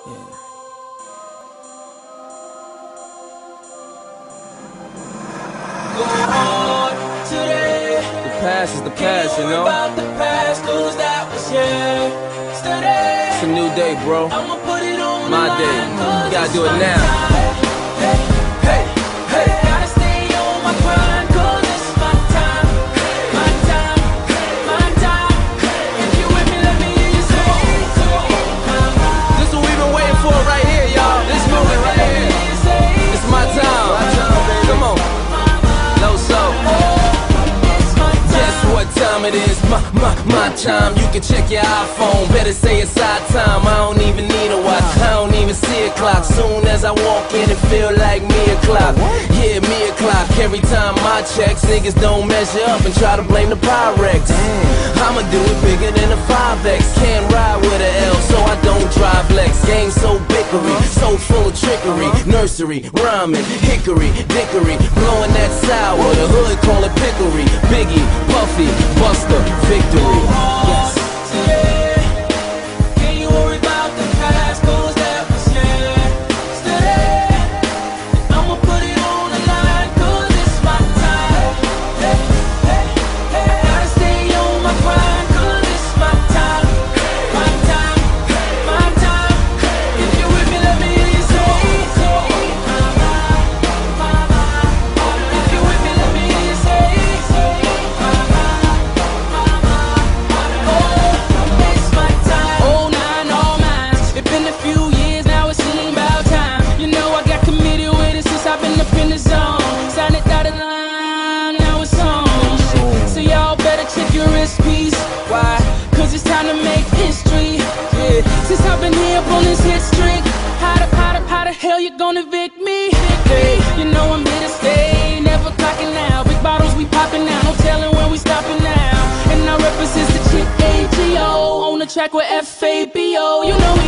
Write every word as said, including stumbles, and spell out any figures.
Yeah. Go on today. The past is the past, you know. About the past, lose that was yesterday. It's a new day, bro. I'ma put it on My the day. line, 'cause You gotta it's do it my now. time. Hey, hey, hey, gotta stay on my grind, 'cause it's my time. My time, my time. If you with me, let me hear you say, This is what we've been waiting for right here, y'all. This moment right here. It's my time. My time, baby. Come on. Low soul. Guess what time it is? My, my, my time. You can check your iPhone. Better say it's our time. I don't even need a watch. I don't even see a clock. Soon as I walk in, it feel like me o'clock. Yeah, me o'clock. Every time my checks, niggas don't measure up and try to blame the Pyrex. I'ma do it bigger than a five X. Can't ride with a L, so I don't drive Lex. Game so bickery, so full of trickery. Nursery, rhyming, hickory, dickory, blowing that sour. The hood call it pickery. Biggie, Puffy, Buster, victory. Yes. today. Can you worry about the past, 'cause that was yesterday. I'ma put it on the line, 'cause it's my time. Hey, hey, hey, gotta stay on my grind, 'cause it's my time. My time, my time. If you with me, let me hear you say, if you with me, let me hear you say, it's my time. Oh nine, all mine. It's been a few years now, it seems about time. You know I got committed with it since I've been up in the zone. Signed it dotted line, now it's on. So y'all better check your recipes. Why? 'Cause it's time to make history. Yeah. Since I've been here up on this hit streak, how the, how the, how the hell you gonna evict me? Hey, you know I'm here to stay, never clocking out. Big bottles we popping now, no telling when we stopping now. And I represent the chick A G O on the track with F A B O. You know